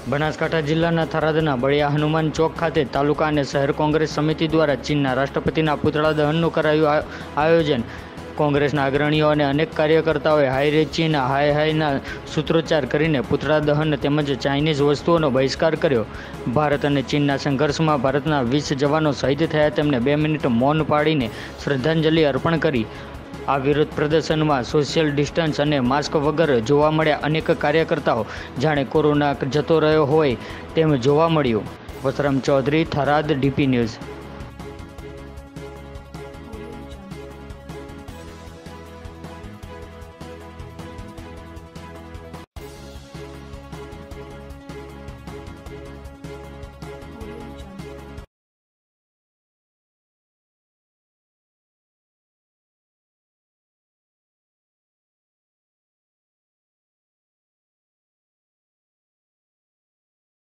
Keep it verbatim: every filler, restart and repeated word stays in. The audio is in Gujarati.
બનાસકાંઠા જિલ્લાના થરાદના બળિયા હનુમાન ચોક ખાતે તાલુકા અને શહેર કોંગ્રેસ સમિતિ દ્વારા ચીનના રાષ્ટ્રપતિના પુતળા દહનનું કરાયું આયોજન। કોંગ્રેસના અગ્રણીઓ અને અનેક કાર્યકર્તાઓએ હાય રે ચીન હાય હાયના સૂત્રોચ્ચાર કરીને પુતળા દહન તેમજ ચાઇનીઝ વસ્તુઓનો બહિષ્કાર કર્યો। ભારત અને ચીનના સંઘર્ષમાં ભારતના વીસ જવાનો શહીદ થયા, તેમને બે મિનિટ મૌન પાળીને શ્રદ્ધાંજલિ અર્પણ કરી। આ વિરોધ પ્રદર્શનમાં સોશિયલ ડિસ્ટન્સ અને માસ્ક વગર જોવા મળ્યા અનેક કાર્યકર્તાઓ, જાણે કોરોના જતો રહ્યો હોય તેમ જોવા મળ્યું। Vasram Chaudhary, Tharad, DP news.